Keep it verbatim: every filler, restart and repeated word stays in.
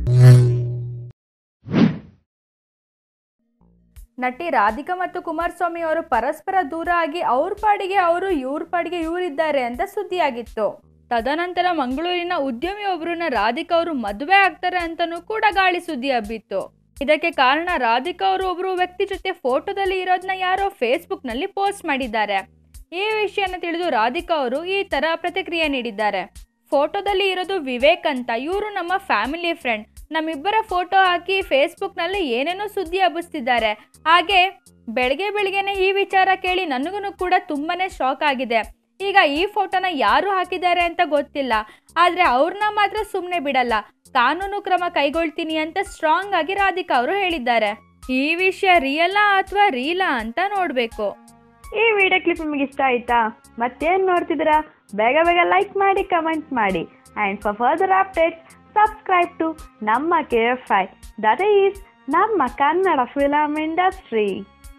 ನಟಿ ರಾಧಿಕಾ ಮತ್ತು ಕುಮಾರಸ್ವಾಮಿ ಅವರು ಪರಸ್ಪರ ದೂರ ಆಗಿ ಅವ್ರ ಪಾಡಿಗೆ ಅವರು ಇವ್ರ ಪಾಡಿಗೆ ಇವರಿದ್ದಾರೆ ಅಂತ ಸುದ್ದಿಯಾಗಿತ್ತು. ತದನಂತರ ಮಂಗಳೂರಿನ ಉದ್ಯಮಿ ಒಬ್ಬರನ್ನ ರಾಧಿಕಾ ಅವರು ಮದುವೆ ಆಗ್ತಾರೆ ಅಂತನೂ ಕೂಡ ಗಾಳಿ ಸುದ್ದಿ ಹಬ್ಬಿತ್ತು. ಇದಕ್ಕೆ ಕಾರಣ ರಾಧಿಕಾ ಅವರು ಒಬ್ಬರು ವ್ಯಕ್ತಿ ಜೊತೆ ಫೋಟೋದಲ್ಲಿ ಇರೋದನ್ನ ಯಾರೋ ಫೇಸ್ಬುಕ್ ನಲ್ಲಿ ಪೋಸ್ಟ್ ಮಾಡಿದ್ದಾರೆ. ಈ ವಿಷಯನ ತಿಳಿದು ರಾಧಿಕಾ ಅವರು ಈ ತರ ಪ್ರತಿಕ್ರಿಯೆ ನೀಡಿದ್ದಾರೆ. ಫೋಟೋದಲ್ಲಿ ಇರೋದು ವಿವೇಕ್ ಅಂತ, ಇವರು ನಮ್ಮ ಫ್ಯಾಮಿಲಿ ಫ್ರೆಂಡ್. ನಮ್ಮಿಬ್ಬರ ಫೋಟೋ ಹಾಕಿ ಫೇಸ್ಬುಕ್ ನಲ್ಲಿ ಏನೇನೋ ಸುದ್ದಿ ಹಬ್ಬಿಸ್ತಿದ್ದಾರೆ. ಹಾಗೆ ಬೆಳಗ್ಗೆ ಬೆಳಗ್ಗೆನೆ ಈ ವಿಚಾರ ಕೇಳಿ ನನಗೂ ಕೂಡ ತುಂಬಾನೇ ಶಾಕ್ ಆಗಿದೆ. ಈಗ ಈ ಫೋಟೋನ ಯಾರು ಹಾಕಿದ್ದಾರೆ ಅಂತ ಗೊತ್ತಿಲ್ಲ, ಆದ್ರೆ ಅವ್ರನ್ನ ಮಾತ್ರ ಸುಮ್ಮನೆ ಬಿಡಲ್ಲ, ಕಾನೂನು ಕ್ರಮ ಕೈಗೊಳ್ತೀನಿ ಅಂತ ಸ್ಟ್ರಾಂಗ್ ಆಗಿ ರಾಧಿಕಾ ಅವರು ಹೇಳಿದ್ದಾರೆ. ಈ ವಿಷಯ ರಿಯಲ್ಲಾ ಅಥವಾ ರೀಲಾ ಅಂತ ನೋಡ್ಬೇಕು. ಈ ವಿಡಿಯೋ ಕ್ಲಿಪ್ ನಿಮಗೆ ಇಷ್ಟ ಆಯ್ತಾ? ಮತ್ತೇನು ನೋಡ್ತಿದ್ದೀರಾ? ಬೇಗ ಬೇಗ ಲೈಕ್ ಮಾಡಿ, ಕಮೆಂಟ್ ಮಾಡಿ. And for further updates subscribe to ನಮ್ಮ K F I, that is ನಮ್ಮ ಕನ್ನಡ ಫಿಲಮ್ ಇಂಡಸ್ಟ್ರಿ.